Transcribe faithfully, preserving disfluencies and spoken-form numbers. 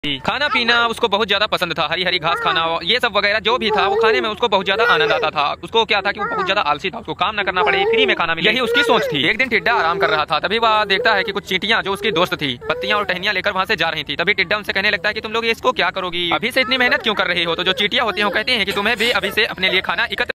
खाना पीना उसको बहुत ज्यादा पसंद था, हरी हरी घास खाना, ये सब वगैरह जो भी था वो खाने में उसको बहुत ज्यादा आनंद आता था। उसको क्या था कि वो बहुत ज्यादा आलसी था, उसको काम न करना पड़े, फ्री में खाना मिले, यही उसकी सोच थी। एक दिन टिड्डा आराम कर रहा था, तभी वह देखता है कि कुछ चींटियां जो उसकी दोस्त थी पत्तियां और टहनियां लेकर वहाँ से जा रही थी। तभी टिड्डा उनसे कहने लगता है कि तुम लोग इसको क्या करोगी, अभी से इतनी मेहनत क्यों कर रही हो। तो जो चींटियां होती हैं वो कहती हैं कि तुम्हें भी अभी से अपने लिए खाना एकत्र